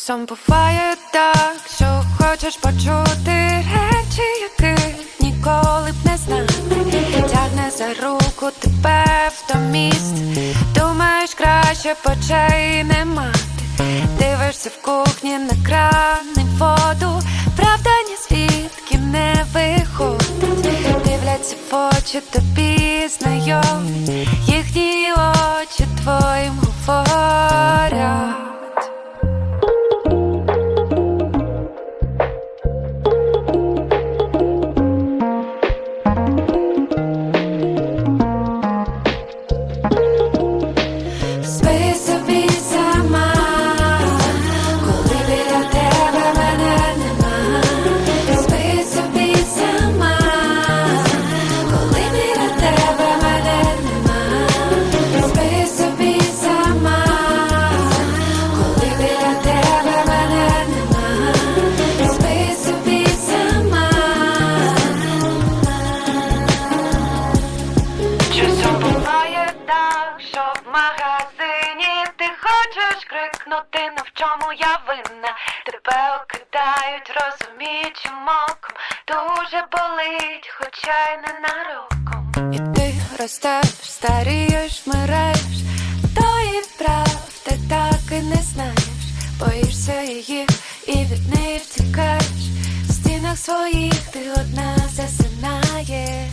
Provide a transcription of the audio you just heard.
Часом буває так, що хочеш почути речі, яких ніколи б не знати. Тягне за руку тебе в то місце, думаєш, краще б очей не мати. Дивишся в кухні на кран і воду, правда ні звідки не виходить. Дивляться в очі тобі знайомі, їхні очі твоїм говорять. Крикнути, на в чому я винна. Тебе окидають розуміючим оком. Дуже болить, хоча й ненароком. І ти ростеш, старієш, вмираєш, тої правди так і не знаєш. Боїшся її і від неї втікаєш. В стінах своїх ти одна засинаєш.